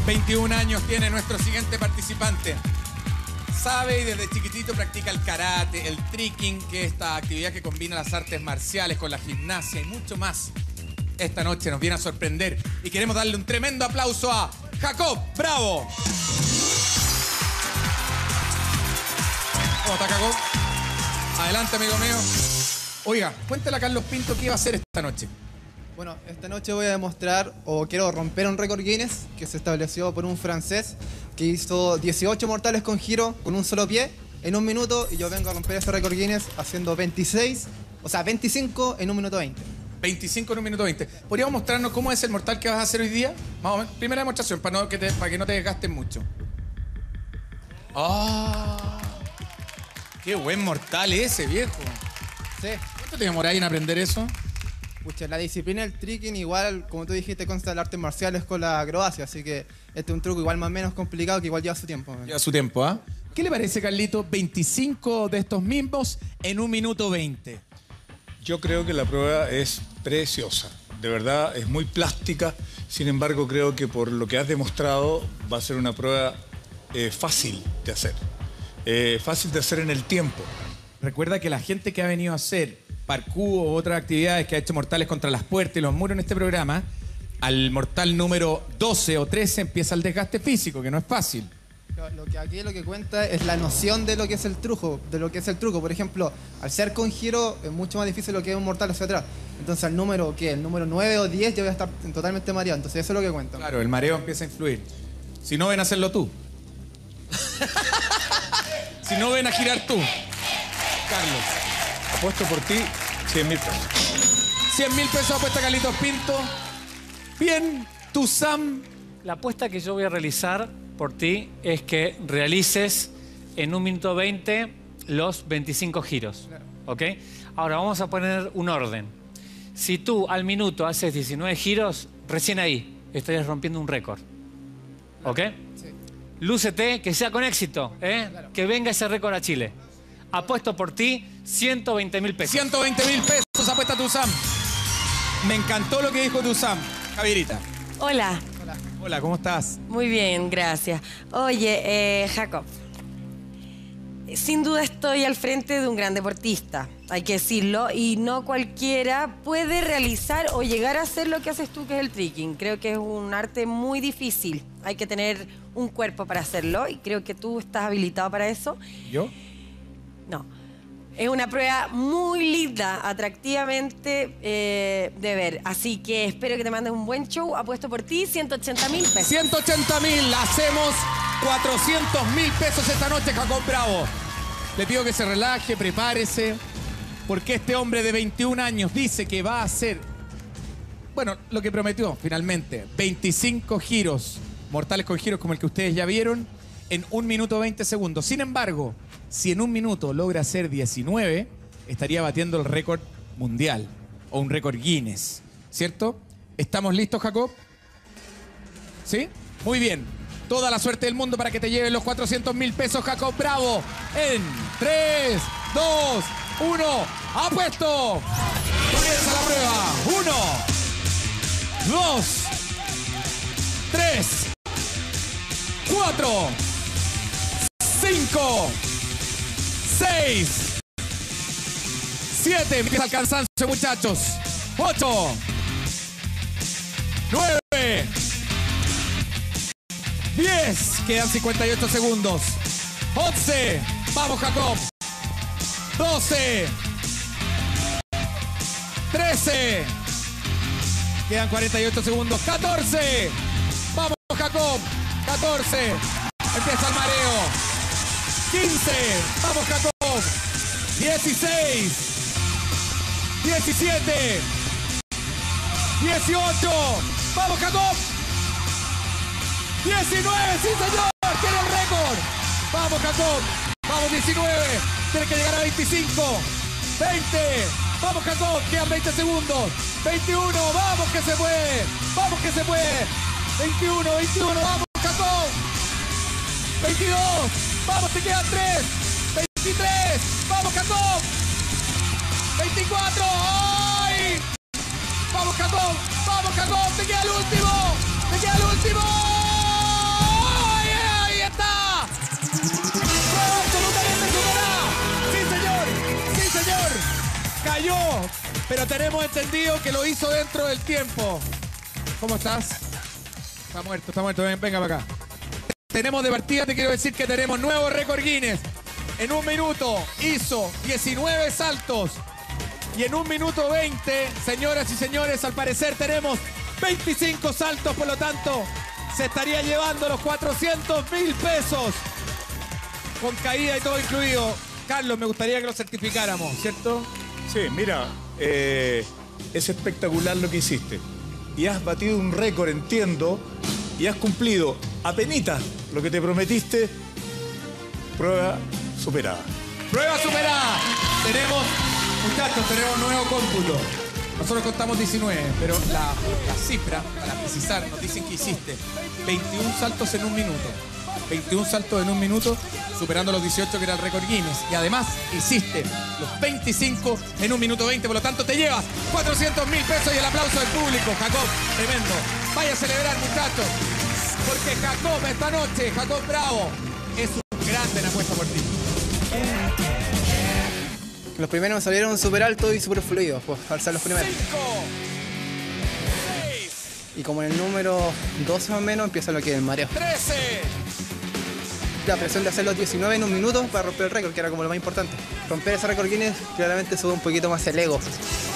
21 años tiene nuestro siguiente participante. Sabe y desde chiquitito practica el karate, el trekking, que es esta actividad que combina las artes marciales con la gimnasia y mucho más. Esta noche nos viene a sorprender y queremos darle un tremendo aplauso a Jacob Bravo. ¿Cómo está, Jacob? Adelante, amigo mío. Oiga, cuéntale a Carlos Pinto qué iba a hacer esta noche. Bueno, esta noche voy a demostrar, o quiero romper un récord Guinness que se estableció por un francés que hizo 18 mortales con giro con un solo pie en 1 minuto, y yo vengo a romper ese récord Guinness haciendo 25 en 1 minuto 20. 25 en 1 minuto 20. ¿Podríamos mostrarnos cómo es el mortal que vas a hacer hoy día? Más o menos. Primera demostración, para que no te desgastes mucho. ¡Ah! ¡Qué buen mortal ese, viejo! Sí. ¿Cuánto te demoráis en aprender eso? Pucha, la disciplina del trekking igual, como tú dijiste, consta de artes marciales con la acrobacia, así que este es un truco igual más o menos complicado que igual lleva su tiempo. Lleva su tiempo, ¿ah? ¿Qué le parece, Carlito? 25 de estos mismos en 1 minuto 20. Yo creo que la prueba es preciosa. De verdad, es muy plástica. Sin embargo, creo que por lo que has demostrado va a ser una prueba fácil de hacer. Fácil de hacer en el tiempo. Recuerda que la gente que ha venido a hacer parkour o otras actividades, que ha hecho mortales contra las puertas y los muros en este programa, al mortal número 12 o 13 empieza el desgaste físico, que no es fácil. Aquí lo que cuenta es la noción de lo que es el truco, Por ejemplo, al ser con giro es mucho más difícil lo que es un mortal hacia atrás. Entonces el número 9 o 10 yo voy a estar totalmente mareado. Entonces eso es lo que cuenta. Claro, el mareo empieza a influir. Si no, ven a hacerlo tú. Si no, ven a girar tú. Carlos. Apuesto por ti 100.000 pesos. 100.000 pesos apuesta Carlitos Pinto. Bien, tú, Sam. La apuesta que yo voy a realizar por ti es que realices en 1 minuto 20 los 25 giros. ¿Ok? Ahora vamos a poner un orden. Si tú al minuto haces 19 giros, recién ahí estarías rompiendo un récord. ¿Ok? Sí. Lúcete, que sea con éxito, ¿eh? Claro. Que venga ese récord a Chile. Apuesto por ti 120.000 pesos. 120.000 pesos apuesta tu, Sam. Me encantó lo que dijo tu, Sam. Javierita. Hola, Hola, ¿cómo estás? muy bien, gracias. Oye, Jacob, sin duda estoy al frente de un gran deportista, hay que decirlo, y no cualquiera puede realizar o llegar a hacer lo que haces tú, que es el trekking. Creo que es un arte muy difícil, hay que tener un cuerpo para hacerlo, y creo que tú estás habilitado para eso. ¿Yo? No. Es una prueba muy linda, atractivamente de ver. Así que espero que te mandes un buen show. Apuesto por ti, 180.000 pesos. 180.000. Hacemos 400.000 pesos esta noche, Jacob Bravo. Le pido que se relaje, prepárese, porque este hombre de 21 años dice que va a hacer, bueno, lo que prometió finalmente. 25 giros, mortales con giros como el que ustedes ya vieron, en 1 minuto 20 segundos. Sin embargo, si en 1 minuto logra hacer 19, estaría batiendo el récord mundial o un récord Guinness, ¿cierto? ¿Estamos listos, Jacob? ¿Sí? Muy bien. Toda la suerte del mundo para que te lleven los 400.000 pesos, Jacob Bravo. En 3, 2, 1, ¡apuesto! Comienza la prueba. 1, 2, 3, 4, 5, 6, 7. Empieza el cansancio, muchachos. 8, 9, 10. Quedan 58 segundos. 11. Vamos, Jacob. 12. 13. Quedan 48 segundos. 14. Vamos, Jacob. 14. Empieza el mareo. 15. Vamos, Jacob. 16. 17. 18. Vamos, Jacob. 19. Sí, señor. Tiene el récord. Vamos, Jacob. Vamos, 19. Tiene que llegar a 25. 20. Vamos, Jacob. Quedan 20 segundos. 21. Vamos, que se puede. Vamos, que se puede. 21. 21. Vamos, Jacob. 22. Vamos, te quedan 3. 23. Vamos, Jacob. 24. ¡Ay! Vamos, Jacob. Vamos, Jacob. Te queda el último. Te queda el último. Pero tenemos entendido que lo hizo dentro del tiempo. ¿Cómo estás? Está muerto. Venga para acá. Tenemos de partida, te quiero decir que tenemos nuevo récord Guinness. En 1 minuto hizo 19 saltos. Y en 1 minuto 20, señoras y señores, al parecer tenemos 25 saltos, por lo tanto, se estaría llevando los 400.000 pesos. Con caída y todo incluido. Carlos, me gustaría que lo certificáramos, ¿cierto? Sí, mira, es espectacular lo que hiciste. Y has batido un récord, entiendo, y has cumplido apenitas lo que te prometiste. Prueba superada. Prueba superada. Tenemos, muchachos, tenemos nuevo cómputo. Nosotros contamos 19, pero la cifra, para precisar, nos dicen que hiciste 21 saltos en 1 minuto. 21 saltos en 1 minuto, superando los 18 que era el récord Guinness. Y además hiciste los 25 en 1 minuto 20. Por lo tanto, te llevas 400.000 pesos y el aplauso del público. Jacob, tremendo. Vaya a celebrar, muchachos. Porque Jacob esta noche, Jacob Bravo, es un grande en apuesta por ti. Los primeros me salieron súper altos y súper fluidos, pues, al ser los primeros. 5, 6, Y como en el número 12 más o menos empieza lo que es el mareo. 13. La presión de hacer los 19 en 1 minuto para romper el récord, que era como lo más importante. Romper ese récord Guinness claramente sube un poquito más el ego.